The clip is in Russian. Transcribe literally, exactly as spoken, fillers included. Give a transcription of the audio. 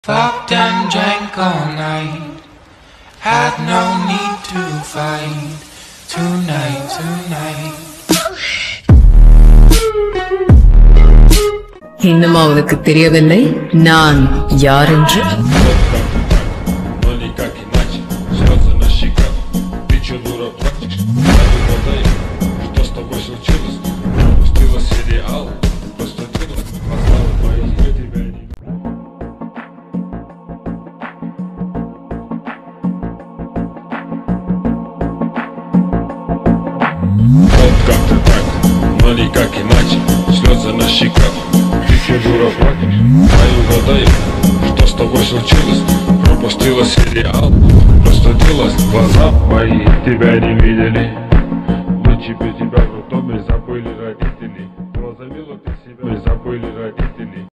Fucked and drank all night, had no need to fight. Tonight, tonight. இன்னும் அவனுக்கு தெரியவில்லை நான் யார் என்று. Как-то так, но никак иначе. Слезы на щеках, ты все дура плачешь. А я угадаю, что с тобой случилось. Пропустила сериал, простудилась. Глаза мои тебя не видели. Мы тебе тебя